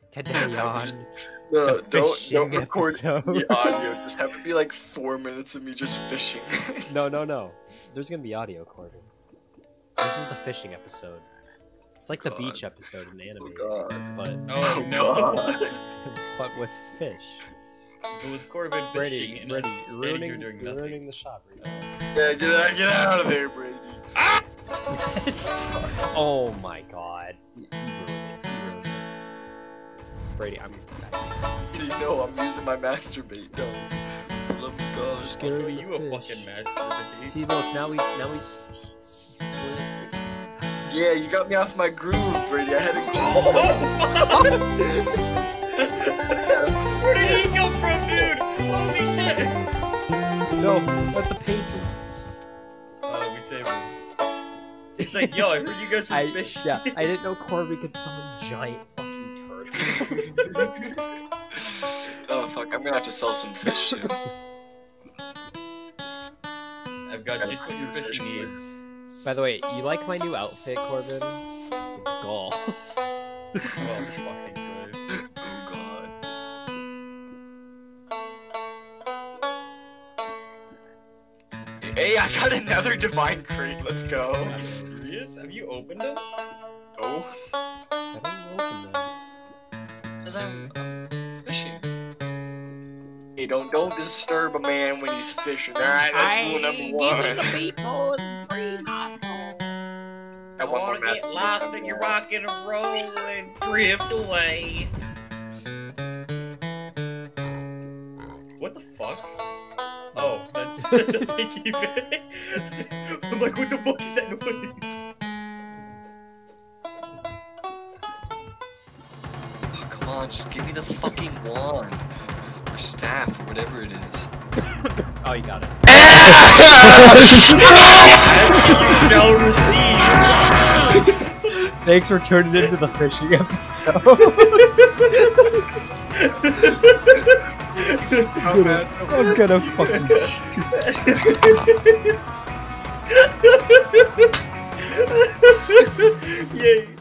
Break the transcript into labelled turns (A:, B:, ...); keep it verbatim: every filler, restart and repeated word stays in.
A: Today on
B: No,
A: the
B: don't
A: fishing
B: don't record
A: episode.
B: the audio. Just have it be like four minutes of me just fishing.
A: No, no, no. There's gonna be audio, Corbin. This is the fishing episode. It's like the
B: God.
A: beach episode in anime,
B: Oh God.
A: but
C: Oh no!
B: God.
A: but with fish.
C: But with Corbin fishing
A: Brady,
C: and
A: Brady,
C: us
A: you're
C: standing
A: ruining,
C: here doing
A: you're
C: nothing.
A: ruining the shot right now.
B: Yeah, get out, get out of there, Brady.
C: Ah!
A: Oh my god. You ruined it. You ruined it. Brady, I'm back.
B: You know I'm using my masturbate. No, for the love of God.
A: Scared
C: Also,
A: of the
C: you a
A: fish.
C: fucking master.
A: See, look, now he's now he's. he's
B: Yeah, you got me off my groove, Brady. I had to go.
C: Where did he come from, dude? Holy shit!
A: no, not the painter.
C: Oh, we saved him. It's like, yo, I heard you guys were
A: I
C: fishing.
A: yeah, I didn't know Corby could summon giant fucking turtles.
B: Oh fuck, I'm gonna have to sell some fish soon.
C: I've got just what your fishing needs.
A: By the way, you like my new outfit, Corbin? It's golf.
C: Oh, fucking Christ.
B: Oh God. Hey, I got another divine crate. Let's go.
C: Are you serious? Have you opened them?
B: Oh,
A: I don't open them.
B: cause I'm, I'm fishing. Hey, don't don't disturb a man when he's fishing. All right, that's rule number one.
A: people's free muscle.
B: I want more mask.
C: rock and roll and drift away. What the fuck? Oh, that's, that's a piggy bank. I'm like, what the fuck is that noise?
B: Oh, come on, just give me the fucking wand or staff or whatever it is.
A: Oh, you got it.
C: You shall receive.
A: Thanks for turning into the fishing episode. I'm, gonna, I'm gonna fucking stupid.
C: Yay.